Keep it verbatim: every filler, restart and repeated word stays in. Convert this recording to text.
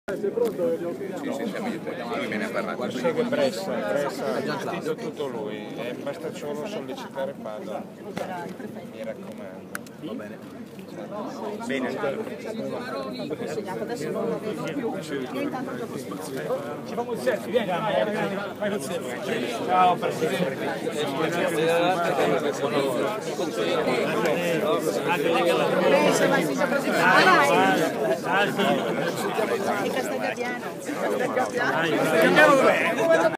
Sei pronto? Sì, sì, siamo io, lui me ne ha parlato. So che Bressa, Bressa ha gestito tutto lui, e basta solo sollecitare Padova, mi raccomando. Va bene. Bene. Adesso non lo vedo più. Io intanto gioco spazio. Ci facciamo un selfie, vieni, vai col selfie. Ciao Presidente. Bressa, ma si sta presentando. È Castelgabbiano. Castelgabbiano?